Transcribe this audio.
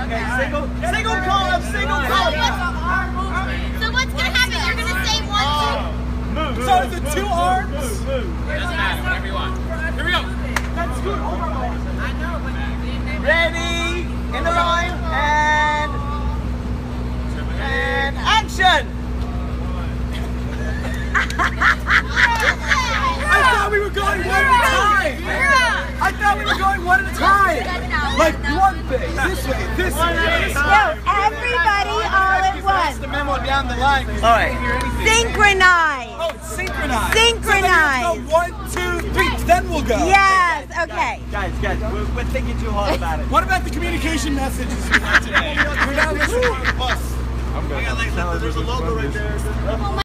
Okay, single column, single column. So what's going to happen? You're going to say one, two. So the two arms. Doesn't matter, whatever you want. Here we go. That's good. Ready, in the line, and action. I thought we were going one at a time. I thought we were going one at a time. Like one thing, this way. No, everybody all at once. The memo down the line. All right. Synchronize. Oh, it's synchronized. Synchronize. So then 1, 2, 3. Then we'll go. Yes. Okay. Guys, we're thinking too hard about it. What about the communication messages we have today? We're not listening to the bus. I'm good. There's a logo right there.